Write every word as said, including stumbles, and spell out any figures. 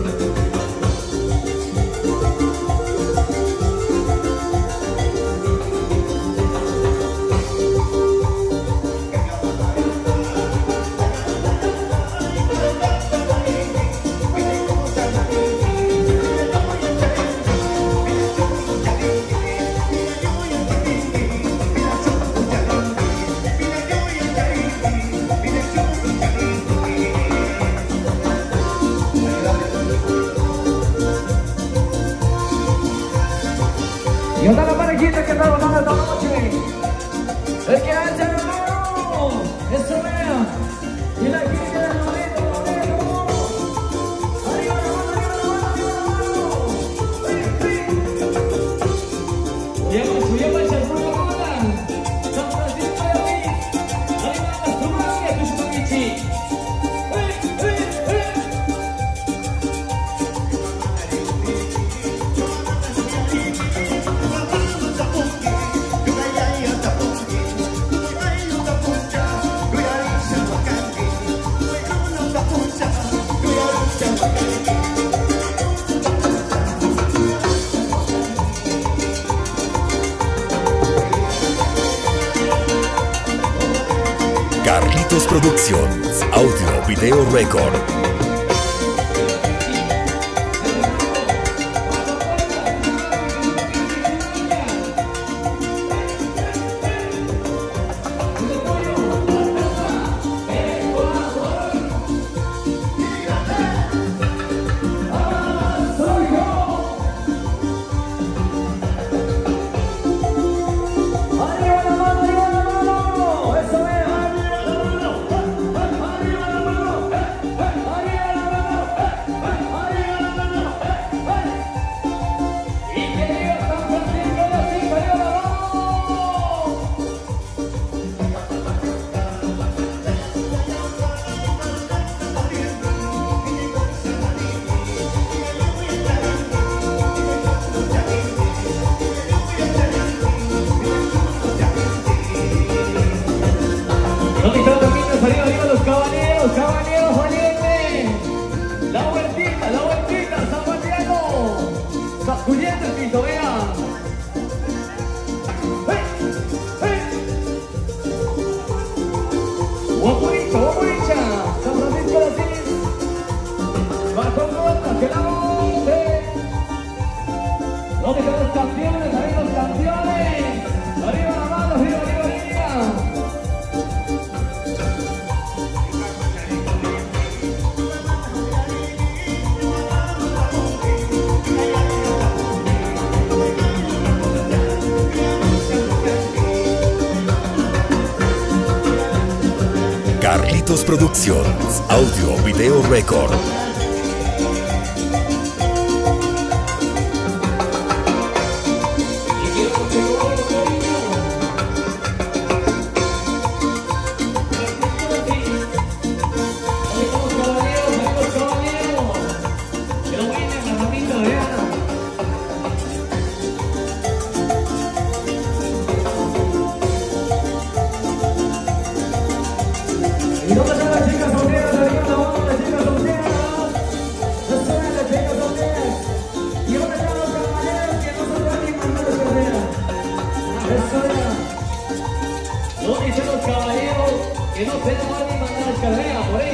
Y otra la parejita que está volando esta noche. El que hace el hermano, eso vea. Y la gente del momento, momento. Arriba la mano, arriba la mano, arriba la mano. Sí, sí. Lleva su, lleva el chapullo bola. San Francisco de Luis. Arriba la suma, que es su paquichi. Carlitos Productions, Audio Video Record. ¿Dónde están los niños? Arriba, arriba los caballeros, caballeros valientes. La vueltita, la vueltita, San Juaniano. Sacudiendo el piso, vean. ¡Hey! ¡Hey! Guapuricha, guapuricha. San Francisco de Asís. Bajo costas, que la monte. ¿Dónde están los campeones? Arriba los campeones. Arriba la mano, arriba, arriba, arriba. Carlitos Productions, Audio Video Record. ¿Y dónde están las chicas solteras? Arriba la mano, las chicas solteras. Eso es, las chicas solteras. ¿Y dónde están los caballeros que no se van ni mandar las carreras? Eso es. ¿Dónde están los caballeros que no se van ni mandar las carreras? Por ahí.